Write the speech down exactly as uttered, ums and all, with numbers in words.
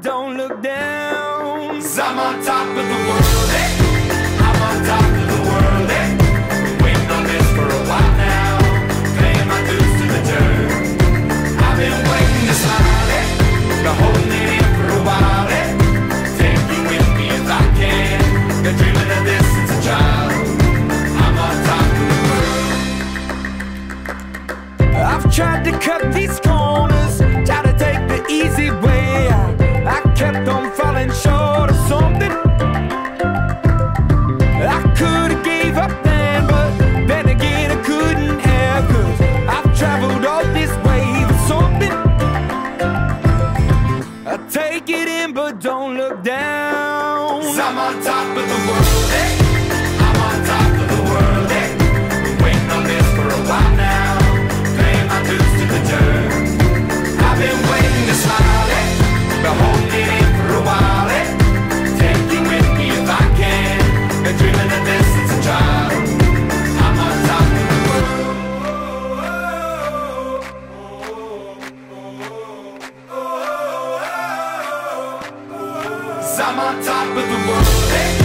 don't look down. 'Cause I'm on top of the world, eh? I'm on top of the world, eh? Been waiting on this for a while now, paying my dues to the dirt. I've been waiting to smile, eh? Been holding it in for a while, eh? Take you with me if I can. Been dreaming of this since a child. I'm on top of the world. I've tried to cut these corners, try to take the easy way. I, I kept on falling short of something. I could've gave up then, but then again I couldn't have. 'Cause I've traveled all this way for something. I take it in but don't look down. 'Cause I'm on top of the world, eh? I'm on top of the world, eh? Been waiting on this for a while now, paying my dues to the dirt. I've been waiting to smile, eh? Been holding it in for a while, eh? Take you with me if I can. Been dreaming of this since a child. I'm on top of the world. 'Cause I'm on top of the world, eh?